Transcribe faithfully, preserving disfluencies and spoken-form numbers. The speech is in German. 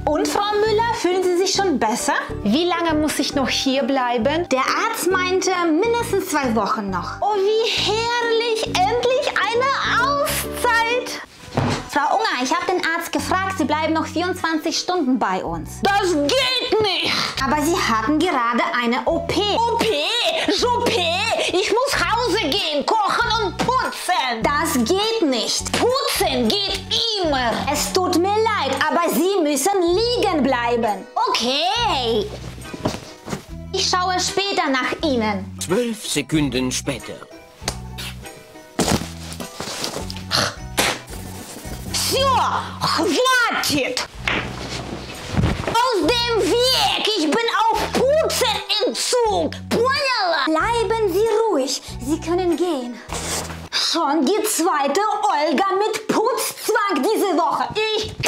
Und Frau Müller, fühlen Sie sich schon besser? Wie lange muss ich noch hier bleiben? Der Arzt meinte mindestens zwei Wochen noch. Oh, wie herrlich! Endlich eine Auszeit! Frau Unger, ich habe den Arzt gefragt, Sie bleiben noch vierundzwanzig Stunden bei uns. Das geht nicht! Aber Sie hatten gerade eine O P. O P? Soupe? Ich muss Hause gehen, kochen und putzen. Das geht nicht. Putzen geht immer. Es tut mir leid, aber Sie müssen liegen bleiben. Okay. Ich schaue später nach Ihnen. Zwölf Sekunden später. Все, хватит! Aus dem Weg! Ich bin auf Putzenentzug! Поняла? Bleiben Sie ruhig. Sie können gehen. Schon die zweite Olga mit Putzzwang diese Woche. Ich